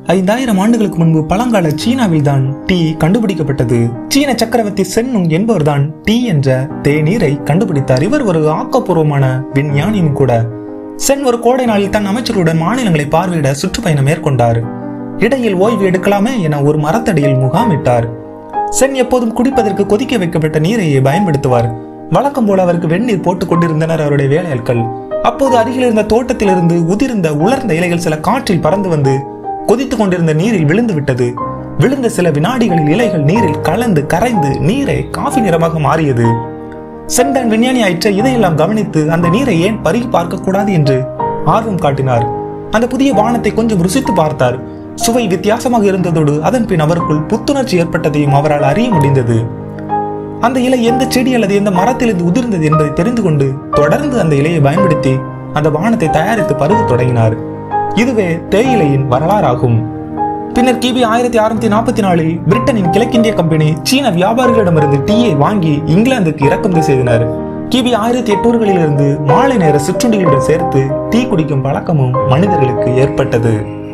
5000 ஆண்டுகளுக்கு முன்பு பழங்கால சீனாவில் தான் டீ கண்டுபிடிக்கப்பட்டது. சீன சக்கரவர்த்தி சென்னுங் என்பவர்தான் டீ என்ற தேநீரை கண்டுபிடித்தார். இவர் ஒரு ஆக்கப்பூர்வமான விஞ்ஞானியும் கூட. சென் ஒரு கோடை நாளில் தன் அமைச்சருடன் மாநிலங்களை பார்வையிட சுற்றுப்பயணம் மேற்கொண்டார். இடையில் ஓய்வு எடுக்கலாமே என ஒரு மரத்தடியில் முகாமிட்டார். சென் எப்போதும் குடிப்பதற்கு கொதிக்க வைக்கப்பட்ட நீரையே பயன்படுத்துவார். வழக்கம் போல அவருக்கு வெந்நீர் போட்டுக் கொண்டிருந்தனர் அவருடைய வேலையாட்கள். அப்போது அருகில் இருந்த தோட்டத்திலிருந்து உதிர்ந்த உலர்ந்த இலைகள் சில காற்றில் பறந்து வந்து கொதித்துக் கொண்டிருந்த நீரில் விழுந்து விட்டது. விழுந்த சில வினாடிகளில் இலைகள் நீரில் கலந்து கரைந்து நீரை காஃபி நிறமாக மாறியது. சென்டன் விஞ்ஞானி ஆயிற்ற இதையெல்லாம் கவனித்து அந்த நீரை ஏன் பருகி பார்க்க கூடாது என்று ஆர்வம் காட்டினார். அந்த புதிய பானத்தை கொஞ்சம் ருசித்து பார்த்தார். சுவை வித்தியாசமாக இருந்ததோடு அதன் பின் அவருக்குள் புத்துணர்ச்சி ஏற்பட்டதையும் அவரால் அறிய முடிந்தது. அந்த இலை எந்த செடி அல்லது எந்த மரத்திலிருந்து உதிர்ந்தது என்பதை தெரிந்து கொண்டு தொடர்ந்து அந்த இலையை பயன்படுத்தி அந்த பானத்தை தயாரித்து பருக தொடங்கினார். இதுவே தேயிலையின் வரலாறாகும். பின்னர் கிபி 1644 பிரிட்டனின் கிழக்கிந்திய கம்பெனி சீன வியாபாரிகளிடமிருந்து டீயை வாங்கி இங்கிலாந்துக்கு இறக்குமதி செய்தனர். கிபி 1800களிலிருந்து மாலை நேர சிற்றுண்டிகளுடன் சேர்த்து டீ குடிக்கும் பழக்கமும் மனிதர்களுக்கு ஏற்பட்டது.